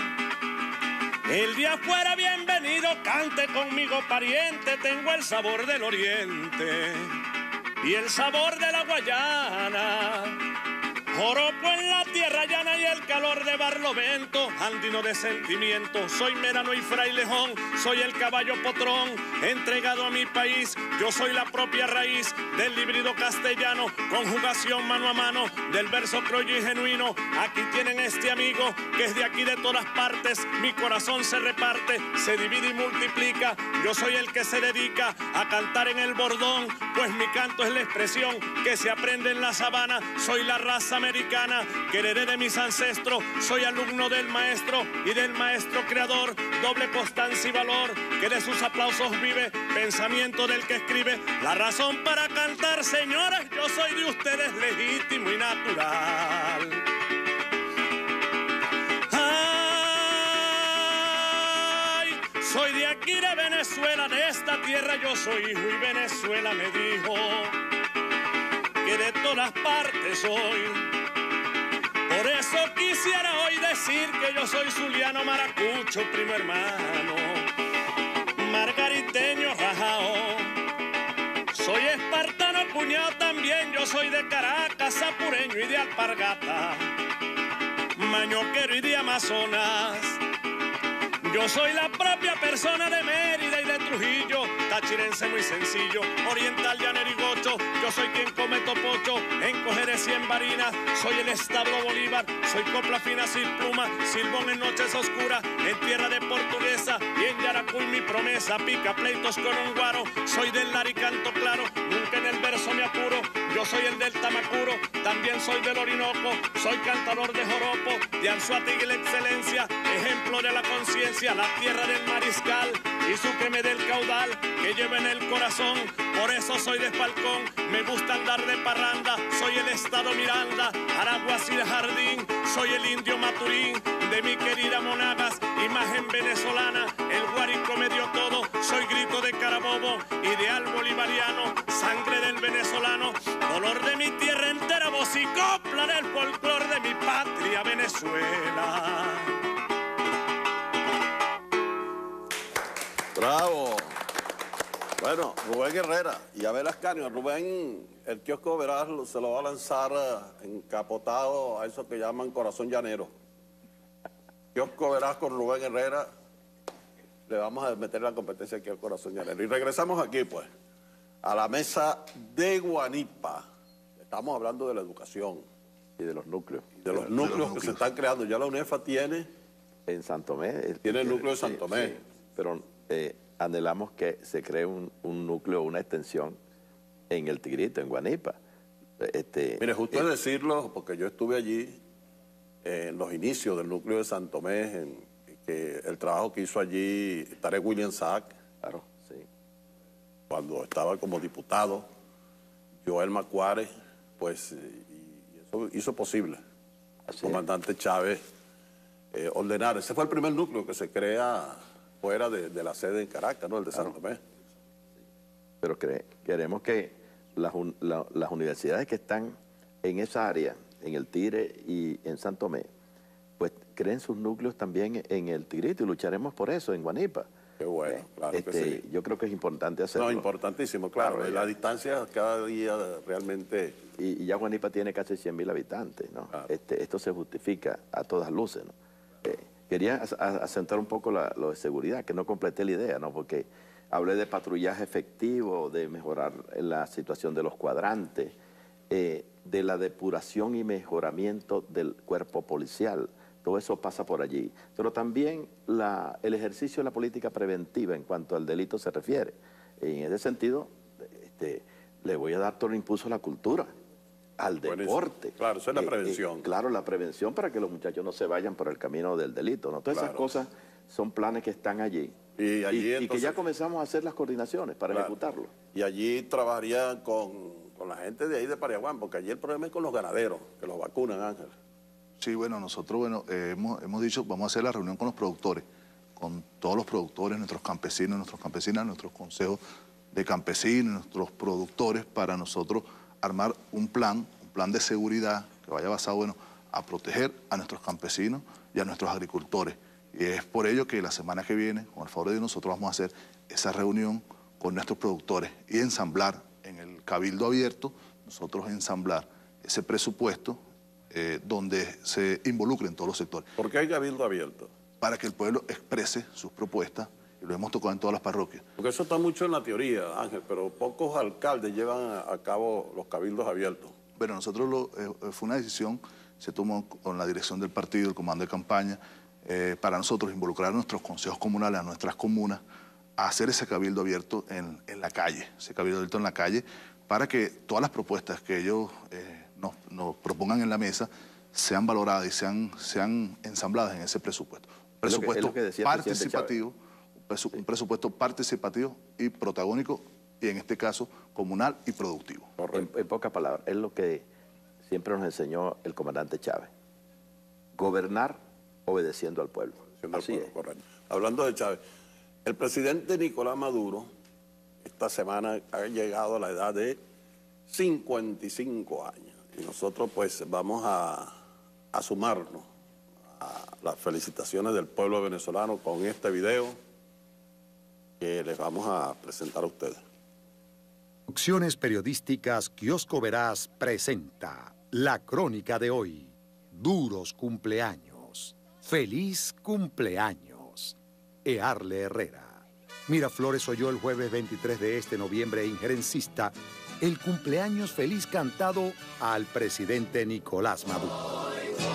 Speaker 7: el día fuera bienvenido, cante conmigo pariente, tengo el sabor del oriente y el sabor de la Guayana. Joropo en la tierra llana y el calor de Barlovento, andino de sentimiento, soy merano y frailejón, soy el caballo potrón, entregado a mi país, yo soy la propia raíz del híbrido castellano, conjugación mano a mano del verso criollo y genuino. Aquí tienen este amigo que es de aquí de todas partes, mi corazón se reparte, se divide y multiplica, yo soy el que se dedica a cantar en el bordón, pues mi canto es la expresión que se aprende en la sabana, soy la raza americana que heredé de mis ancestros, soy alumno del maestro y del maestro creador, doble constancia y valor que de sus aplausos vive, pensamiento del que escribe, la razón para cantar, señoras, yo soy de ustedes legítimo y natural. Ay, soy de aquí de Venezuela, de esta tierra yo soy hijo y Venezuela me dijo que de todas partes soy. Por eso quisiera hoy decir que yo soy zuliano maracucho, primo hermano, margariteño rajao. Soy espartano cuñado también, yo soy de Caracas, apureño y de Alpargata, mañoquero y de Amazonas. Yo soy la propia persona de Mérida y de Trujillo, tachirense muy sencillo, oriental llanero y gocho. Yo soy quien come topocho, en cojeres y en varinas. Soy el establo Bolívar, soy copla fina sin pluma, silbón en noches oscuras, en tierra de portuguesa y en Yaracuy mi promesa, pica pleitos con un guaro. Soy del lar y canto claro, nunca en el verso me apuro, Yo soy el del Tamacuro, también soy del Orinoco, soy cantador de joropo, de Anzoátegui la excelencia, ejemplo de la conciencia, la tierra del mariscal, y súqueme del caudal que lleva en el corazón, por eso soy de Espalcón, me gusta andar de parranda, soy el estado Miranda, Araguas y de Jardín, soy el indio Maturín, de mi querida Monagas, imagen venezolana, el guárico me dio todo, soy grito de Carabobo, ideal bolivariano, sangre del venezolano, dolor de mi tierra entera, voz y copla del folclor de mi patria Venezuela.
Speaker 4: Bravo. Bueno, Rubén Herrera y Abel Ascanio. Rubén, el kiosco verás, se lo va a lanzar encapotado a eso que llaman corazón llanero. Kiosco verás con Rubén Herrera, le vamos a meter la competencia aquí al corazón llanero. Y regresamos aquí, pues, a la mesa de Guanipa. Estamos hablando de la educación.
Speaker 9: Y de los núcleos.
Speaker 4: De los núcleos que se están creando. Ya la UNEFA tiene...
Speaker 9: En Santo Tomé.
Speaker 4: Tiene el núcleo de Santo Tomé.
Speaker 9: Sí, sí. Pero eh, anhelamos que se cree un, un núcleo, una extensión en el Tigrito, en Guanipa. Este,
Speaker 4: Mire, justo
Speaker 9: eh,
Speaker 4: es decirlo, porque yo estuve allí eh, en los inicios del núcleo de Santo Tomé, en, que el trabajo que hizo allí Tarek William Sack,
Speaker 9: claro, sí.
Speaker 4: Cuando estaba como diputado, Joel Macuare, pues y eso hizo posible al comandante Chávez eh, ordenar. Ese fue el primer núcleo que se crea fuera de, de la sede en Caracas, ¿no? El de claro. Santo Tomé.
Speaker 9: Pero cre queremos que las, la, las universidades que están en esa área, en el Tigre y en Santo Tomé, pues creen sus núcleos también en el Tigrito y lucharemos por eso en Guanipa.
Speaker 4: Qué bueno, claro
Speaker 9: este,
Speaker 4: que sí.
Speaker 9: Yo creo que es importante hacerlo.
Speaker 4: No, importantísimo, claro. claro la distancia cada día realmente...
Speaker 9: Y, y ya Guanipa tiene casi cien mil habitantes, ¿no? Claro. Este, esto se justifica a todas luces, ¿no? Eh, quería acentuar un poco la, lo de seguridad, que no completé la idea, ¿no? Porque hablé de patrullaje efectivo, de mejorar la situación de los cuadrantes, eh, de la depuración y mejoramiento del cuerpo policial. Todo eso pasa por allí. Pero también la, el ejercicio de la política preventiva en cuanto al delito se refiere. En ese sentido, este, le voy a dar todo el impulso a la cultura, al deporte.
Speaker 4: Claro, eso es la prevención.
Speaker 9: Eh, eh, claro, la prevención para que los muchachos no se vayan por el camino del delito, ¿no? Todas claro. esas cosas son planes que están allí.
Speaker 4: Y, allí
Speaker 9: y,
Speaker 4: entonces,
Speaker 9: y que ya comenzamos a hacer las coordinaciones para claro. ejecutarlo.
Speaker 4: Y allí trabajarían con, con la gente de ahí de Pariaguán, porque allí el problema es con los ganaderos, que los vacunan, Ángel.
Speaker 8: Sí, bueno, nosotros bueno, eh, hemos, hemos dicho, vamos a hacer la reunión con los productores, con todos los productores, nuestros campesinos, nuestros campesinas, nuestros consejos de campesinos, nuestros productores, para nosotros armar un plan, un plan de seguridad que vaya basado, bueno, a proteger a nuestros campesinos y a nuestros agricultores. Y es por ello que la semana que viene, con el favor de Dios, nosotros vamos a hacer esa reunión con nuestros productores y ensamblar en el Cabildo Abierto, nosotros ensamblar ese presupuesto Eh, donde se involucren todos los sectores.
Speaker 4: ¿Por qué hay cabildo abierto?
Speaker 8: Para que el pueblo exprese sus propuestas, y lo hemos tocado en todas las parroquias.
Speaker 4: Porque eso está mucho en la teoría, Ángel, pero pocos alcaldes llevan a, a cabo los cabildos abiertos.
Speaker 8: Bueno, nosotros lo, eh, fue una decisión, se tomó con la dirección del partido, el comando de campaña, eh, para nosotros involucrar a nuestros consejos comunales, a nuestras comunas, a hacer ese cabildo abierto en, en la calle, ese cabildo abierto en la calle, para que todas las propuestas que ellos... Eh, Nos, nos propongan en la mesa, sean valoradas y sean, sean ensambladas en ese presupuesto. Un presupuesto
Speaker 9: es lo que, es lo que
Speaker 8: participativo, un, presu, sí. un presupuesto participativo y protagónico, y en este caso comunal y productivo.
Speaker 9: En, en pocas palabras, es lo que siempre nos enseñó el comandante Chávez. Gobernar obedeciendo al pueblo.
Speaker 4: Obedeciendo
Speaker 9: Así
Speaker 4: al pueblo,
Speaker 9: es.
Speaker 4: correcto. Hablando de Chávez, el presidente Nicolás Maduro esta semana ha llegado a la edad de cincuenta y cinco años. Y nosotros pues vamos a, a sumarnos a las felicitaciones del pueblo venezolano con este video que les vamos a presentar a ustedes.
Speaker 5: Producciones periodísticas Kiosco Veraz presenta la crónica de hoy. Duros cumpleaños. Feliz cumpleaños. Earle Herrera. Miraflores oyó el jueves veintitrés de este noviembre injerencista el cumpleaños feliz cantado al presidente Nicolás Maduro.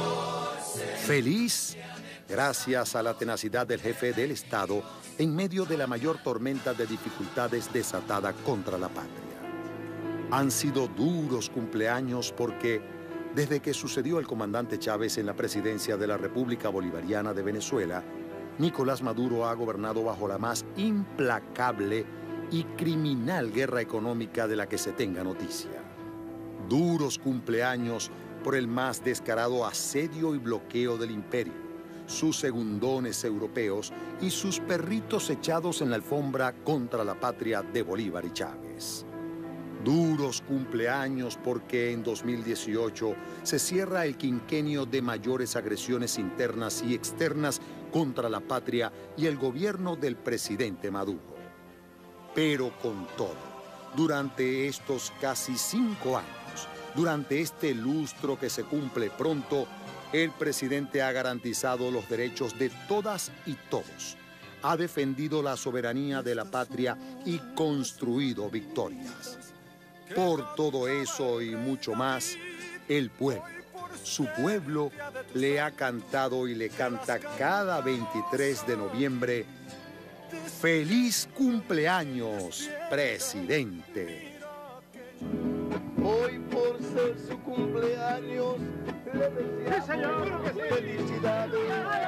Speaker 5: Feliz gracias a la tenacidad del jefe del Estado en medio de la mayor tormenta de dificultades desatada contra la patria. Han sido duros cumpleaños porque desde que sucedió el comandante Chávez en la presidencia de la República Bolivariana de Venezuela, Nicolás Maduro ha gobernado bajo la más implacable y criminal guerra económica de la que se tenga noticia. Duros cumpleaños por el más descarado asedio y bloqueo del imperio, sus segundones europeos y sus perritos echados en la alfombra contra la patria de Bolívar y Chávez. Duros cumpleaños porque en dos mil dieciocho se cierra el quinquenio de mayores agresiones internas y externas contra la patria y el gobierno del presidente Maduro. Pero con todo, durante estos casi cinco años, durante este lustro que se cumple pronto, el presidente ha garantizado los derechos de todas y todos, ha defendido la soberanía de la patria y construido victorias. Por todo eso y mucho más, el pueblo, su pueblo, le ha cantado y le canta cada veintitrés de noviembre: ¡Feliz cumpleaños, presidente!
Speaker 10: Hoy por ser su cumpleaños, le deseamos felicidades.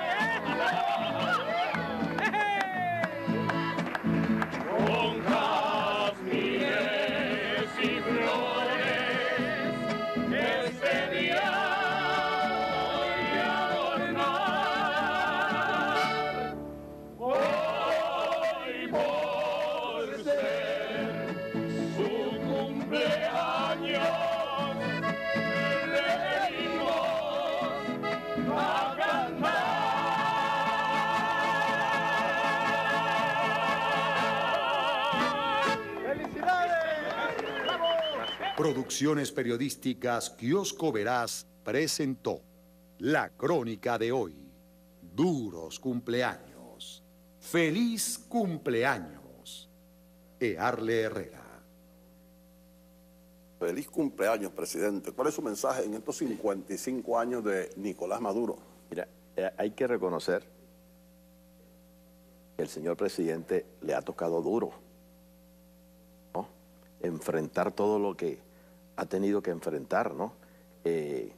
Speaker 7: Con jazmines y flores, este día voy a adornar. Hoy por ser su cumpleaños, le venimos a cantar.
Speaker 5: Producciones Periodísticas Kiosco Veraz presentó la crónica de hoy. Duros cumpleaños. ¡Feliz cumpleaños! Earle Herrera.
Speaker 4: Feliz cumpleaños, presidente. ¿Cuál es su mensaje en estos cincuenta y cinco años de Nicolás Maduro?
Speaker 9: Mira, eh, hay que reconocer que el señor presidente le ha tocado duro, ¿no? Enfrentar todo lo que ha tenido que enfrentar, ¿no? Eh,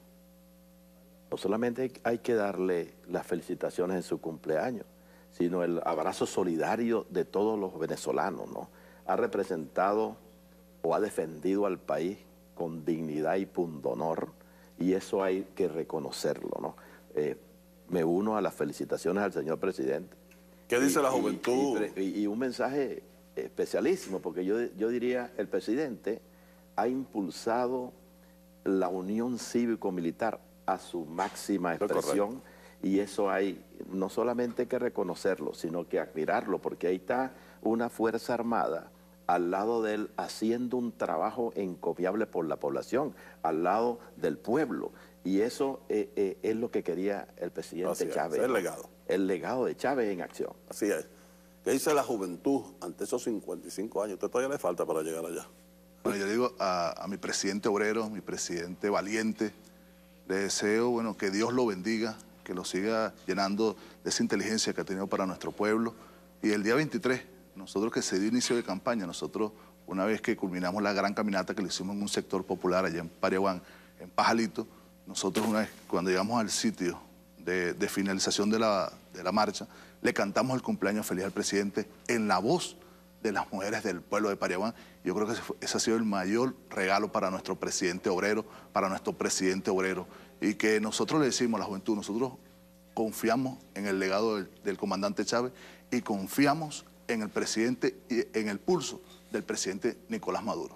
Speaker 9: no solamente hay que darle las felicitaciones en su cumpleaños, sino el abrazo solidario de todos los venezolanos, ¿no? Ha representado o ha defendido al país con dignidad y pundonor, y eso hay que reconocerlo, ¿no? Eh, me uno a las felicitaciones al señor presidente.
Speaker 4: ¿Qué dice
Speaker 9: y,
Speaker 4: la juventud?
Speaker 9: Y, y, y un mensaje especialísimo, porque yo, yo diría, el presidente ha impulsado la unión cívico-militar a su máxima expresión, y eso hay no solamente que reconocerlo, sino que admirarlo, porque ahí está una fuerza armada al lado de él haciendo un trabajo encomiable por la población, al lado del pueblo, y eso eh, eh, es lo que quería el presidente
Speaker 4: Así es,
Speaker 9: Chávez.
Speaker 4: el legado.
Speaker 9: El legado de Chávez en acción.
Speaker 4: Así es. ¿Qué dice la juventud ante esos cincuenta y cinco años? ¿Usted todavía le falta para llegar allá?
Speaker 8: Bueno, yo digo a, a mi presidente obrero, mi presidente valiente, le deseo, bueno, que Dios lo bendiga, que lo siga llenando de esa inteligencia que ha tenido para nuestro pueblo. Y el día veintitrés, nosotros que se dio inicio de campaña, nosotros, una vez que culminamos la gran caminata que le hicimos en un sector popular allá en Pariaguán, en Pajalito, nosotros una vez, cuando llegamos al sitio de, de finalización de la, de la marcha, le cantamos el cumpleaños feliz al presidente en la voz de las mujeres del pueblo de Pariaguán. Yo creo que ese, fue, ese ha sido el mayor regalo para nuestro presidente obrero, para nuestro presidente obrero. Y que nosotros le decimos a la juventud, nosotros confiamos en el legado del, del comandante Chávez y confiamos en el presidente y en el pulso del presidente Nicolás Maduro.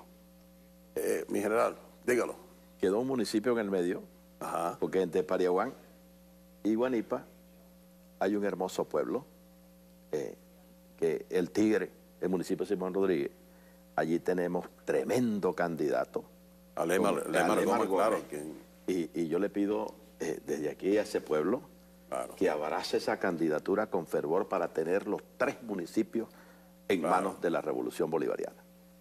Speaker 4: Eh, mi general, dígalo.
Speaker 9: Quedó un municipio en el medio,
Speaker 4: Ajá.
Speaker 9: porque entre Pariaguán y Guanipa hay un hermoso pueblo, eh, que el Tigre, el municipio de Simón Rodríguez. Allí tenemos tremendo candidato.
Speaker 4: A Lemar,
Speaker 9: como,
Speaker 4: Lemar
Speaker 9: a Lemar
Speaker 4: Gómez,
Speaker 9: Gómez.
Speaker 4: claro. Quien...
Speaker 9: Y, y yo le pido eh, desde aquí a ese pueblo, claro, que abrace esa candidatura con fervor para tener los tres municipios en claro. manos de la Revolución Bolivariana.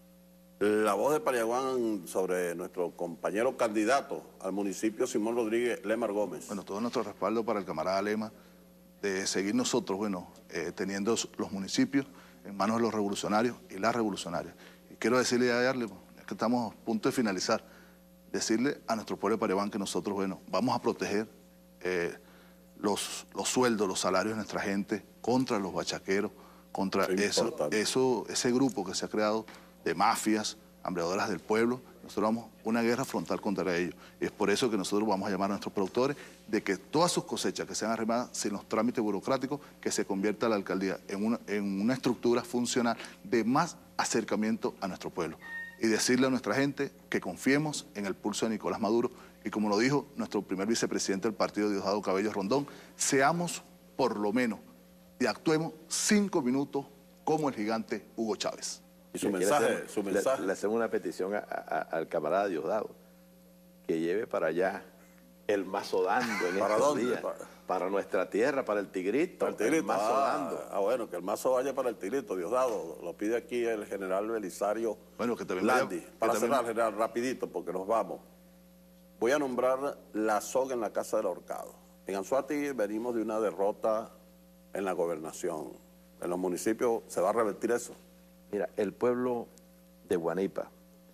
Speaker 4: La voz de Pariaguán sobre nuestro compañero candidato al municipio Simón Rodríguez, Lemar Gómez.
Speaker 8: Bueno, todo nuestro respaldo para el camarada Lema, de seguir nosotros, bueno, eh, teniendo los municipios en manos de los revolucionarios y las revolucionarias. Y quiero decirle a Yarle, que estamos a punto de finalizar, decirle a nuestro pueblo de Pareván que nosotros, bueno, vamos a proteger eh, los, los sueldos, los salarios de nuestra gente contra los bachaqueros, contra eso, eso, ese grupo que se ha creado de mafias, hambreadoras del pueblo. Nosotros vamos a una guerra frontal contra ellos. Y es por eso que nosotros vamos a llamar a nuestros productores de que todas sus cosechas que sean arrimadas sin los trámites burocráticos, que se convierta la alcaldía en una, en una estructura funcional de más acercamiento a nuestro pueblo. Y decirle a nuestra gente que confiemos en el pulso de Nicolás Maduro. Y como lo dijo nuestro primer vicepresidente del partido, Diosdado Cabello Rondón, seamos por lo menos y actuemos cinco minutos como el gigante Hugo Chávez.
Speaker 4: Y su mensaje, su mensaje.
Speaker 9: Le, le hacemos una petición a, a, al camarada Diosdado, que lleve para allá el mazo dando en
Speaker 4: ¿Para
Speaker 9: estos
Speaker 4: dónde?
Speaker 9: días.
Speaker 4: Para...
Speaker 9: para nuestra tierra, para el Tigrito.
Speaker 4: Para el Tigrito.
Speaker 9: El mazo
Speaker 4: ah,
Speaker 9: dando.
Speaker 4: Ah, bueno, que el mazo vaya para el Tigrito, Diosdado. Lo pide aquí el general Belisario
Speaker 8: bueno, que también
Speaker 4: Landi.
Speaker 8: vaya,
Speaker 4: Para
Speaker 8: que
Speaker 4: cerrar,
Speaker 8: también...
Speaker 4: general, rapidito, porque nos vamos. Voy a nombrar la soga en la Casa del Ahorcado. En Anzoátegui venimos de una derrota en la gobernación. En los municipios se va a revertir eso.
Speaker 9: Mira, el pueblo de Guanipa,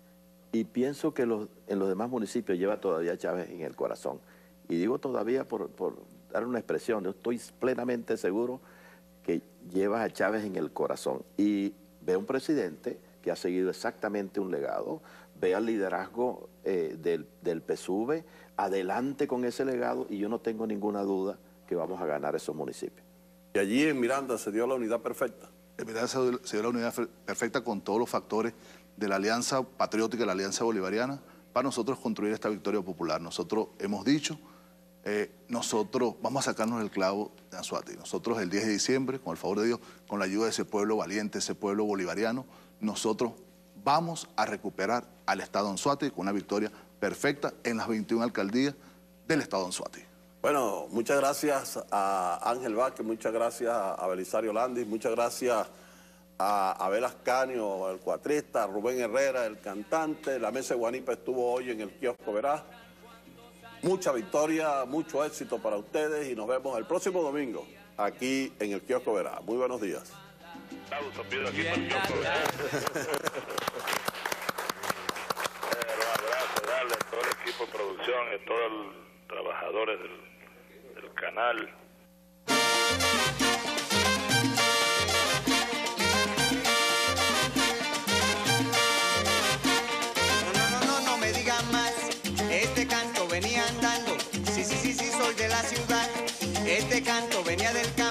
Speaker 9: y pienso que los, en los demás municipios lleva todavía Chávez en el corazón. Y digo todavía por, por dar una expresión, yo estoy plenamente seguro que lleva a Chávez en el corazón. Y ve un presidente que ha seguido exactamente un legado, ve al liderazgo eh, del, del P S U V, adelante con ese legado, y yo no tengo ninguna duda que vamos a ganar esos municipios.
Speaker 4: Y allí en Miranda se dio la unidad perfecta.
Speaker 8: En Miranda se dio, se dio la unidad perfecta con todos los factores de la alianza patriótica, la alianza bolivariana, para nosotros construir esta victoria popular. Nosotros hemos dicho, eh, nosotros vamos a sacarnos el clavo de Anzoátegui. Nosotros el diez de diciembre, con el favor de Dios, con la ayuda de ese pueblo valiente, ese pueblo bolivariano, nosotros vamos a recuperar al Estado de Anzoátegui con una victoria perfecta en las veintiuna alcaldías del Estado de Anzoátegui.
Speaker 4: Bueno, muchas gracias a Ángel Vázquez, muchas gracias a Belisario Landis, muchas gracias a Abel Ascanio, el cuatrista, a Rubén Herrera, el cantante. La mesa de Guanipa estuvo hoy en el kiosco Verás. Mucha victoria, mucho éxito para ustedes y nos vemos el próximo domingo aquí en el kiosco Verás. Muy buenos días.
Speaker 1: Pido aquí para el kiosco Verás. Abrazo, darle a todo el equipo de producción y a todos los trabajadores del, del canal.
Speaker 2: Este canto venía andando, sí, sí, sí, sí, soy de la ciudad. Este canto venía del campo.